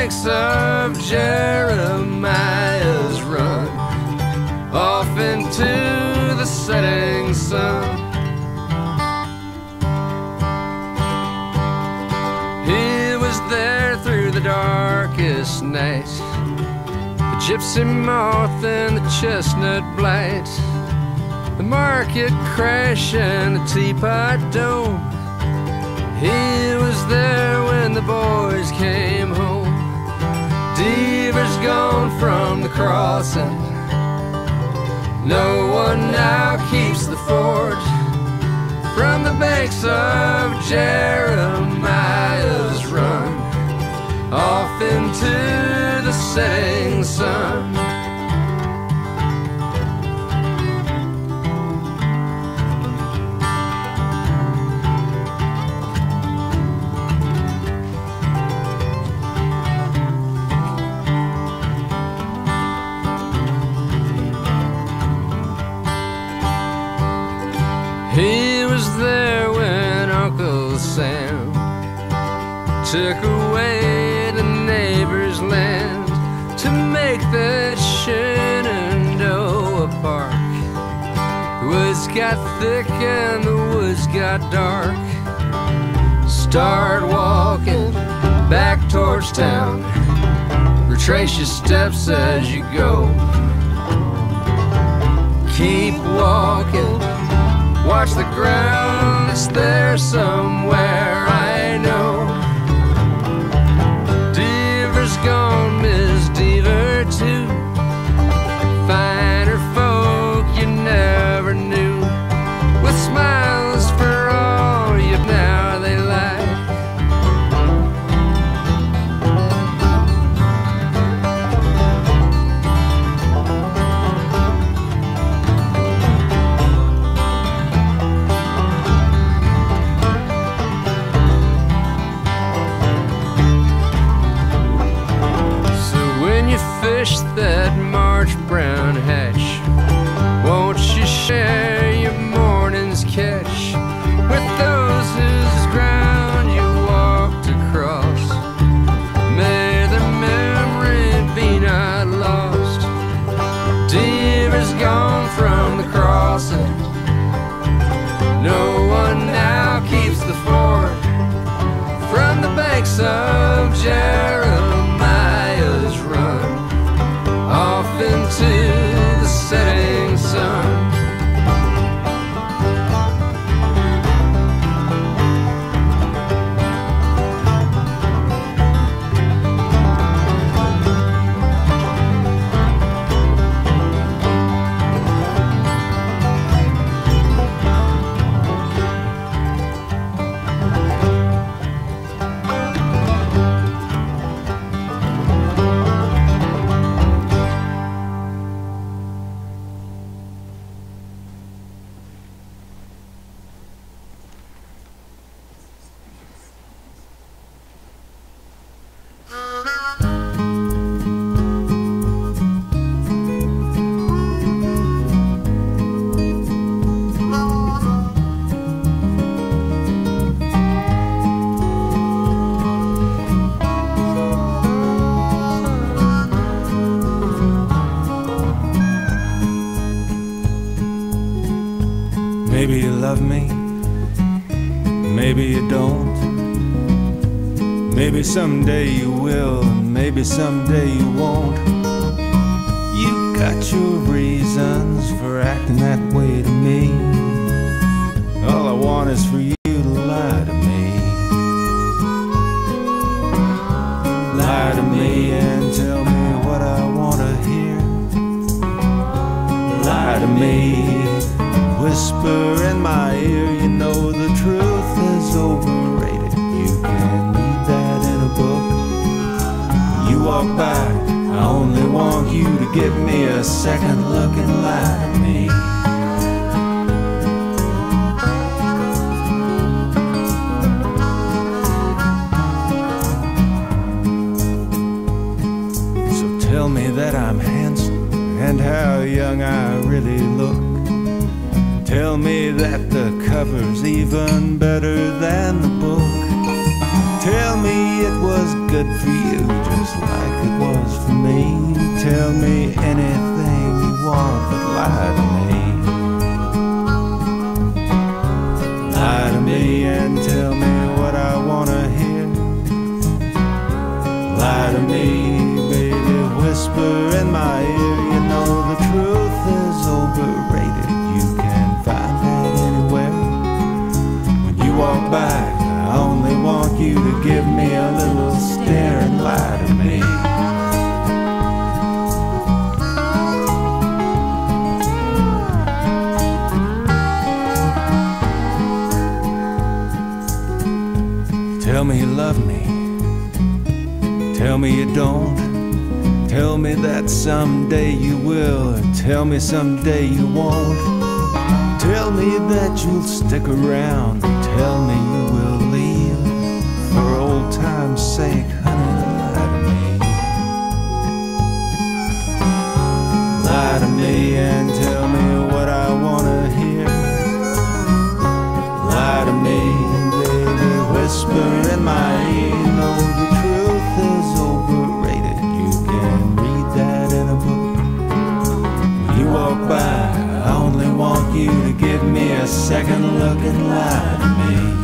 banks of Jeremiah's run off into the setting sun. He was there through the darkest night, the gypsy moth and the chestnut blight, the market crash and the teapot dome. He was there when the boys came home. Deaver's gone from the crossing, no one now keeps the fort. From the banks of Jeremiah's run off into the setting sun. He was there when Uncle Sam took away the neighbor's land to make that Shenandoah Park. The woods got thick and the woods got dark. Start walking back towards town, retrace your steps as you go. Keep walking, watch the ground, it's there somewhere, I know. Deaver's gone, Miss Deaver too. Finer folk you never knew, with smiles for all you now they like. Fish that March brown hatch, won't you share your morning's catch with those whose ground you walked across? May their memory be not lost. Deaver's gone from the crossing, no one now keeps the fort. From the banks of Jeremiah's run off into the setting sun. Maybe you love me, maybe you don't. Maybe someday you will, and maybe someday you won't. You got your reasons for acting that way to me. All I want is for you to lie to me. Lie to me and tell me what I want to hear. Lie to me, whisper in my ear, you know the truth is overrated. You can read that in a book. When you walk by, I only want you to give me a second look and lie to me. So tell me that I'm handsome and how young I really look. Tell me that the cover's even better than the book. Tell me it was good for you just Lie to me, baby, whisper in my ear. You know the truth is overrated. You can find that anywhere. When you walk by, I only want you to give me a little stare and lie to me. Tell me you love me, tell me you don't. Tell me that someday you will, or tell me someday you won't. Tell me that you'll stick around, or tell me you will leave. For old time's sake, honey, lie to me. Lie to me and tell me what I wanna hear. Lie to me, baby, whisper in my ear. You know the truth is overrated. You can read that in a book. When you walk by, I only want you to give me a second look and lie to me.